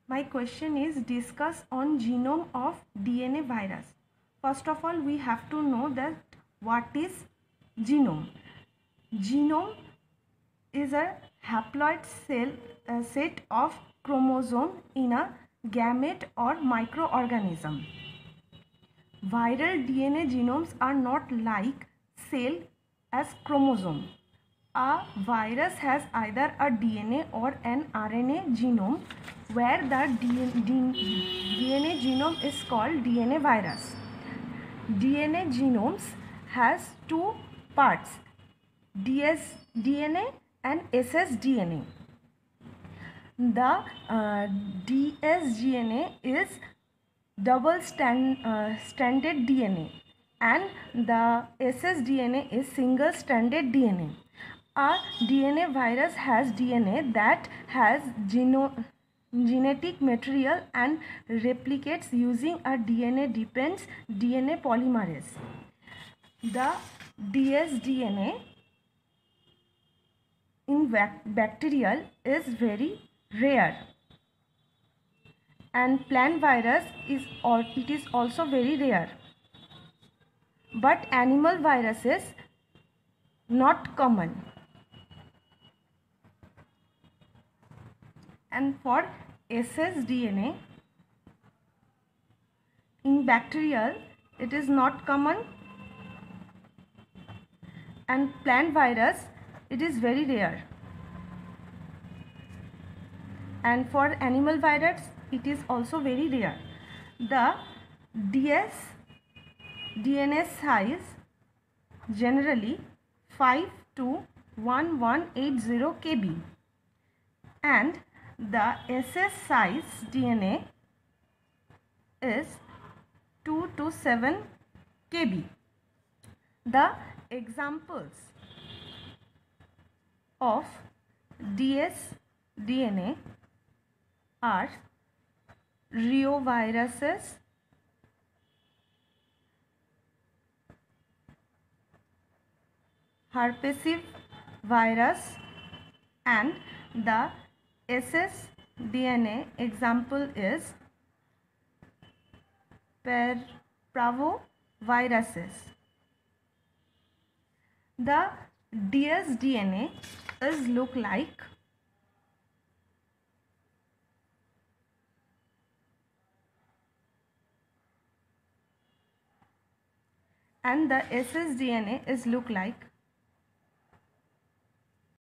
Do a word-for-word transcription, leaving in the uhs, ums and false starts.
My question is discuss on genome of D N A virus. First of all, we have to know that what is genome. Genome is a haploid cell uh, set of chromosome in a gamete or microorganism. Viral D N A genomes are not like cell as chromosome. A virus has either a D N A or an R N A genome, where the D N A genome is called D N A virus. D N A genomes has two parts, D S D N A and S S D N A. The uh, D S D N A is double stand, uh, stranded D N A and the S S D N A is single stranded D N A. A D N A virus has D N A that has geno genetic material and replicates using a D N A dependent D N A polymerase. The D S D N A in bacterial is very rare, and plant virus is or it is also very rare, but animal virus is not common. And for S S D N A in bacterial it is not common, and plant virus it is very rare, and for animal virus it is also very rare. The D S D N A size generally five to one one eight zero K B, and the S S size D N A is two to seven K B. The examples of D S D N A are reoviruses, herpesiv virus, and the S S D N A example is parvoviruses. The D S D N A is look like and the S S D N A is look like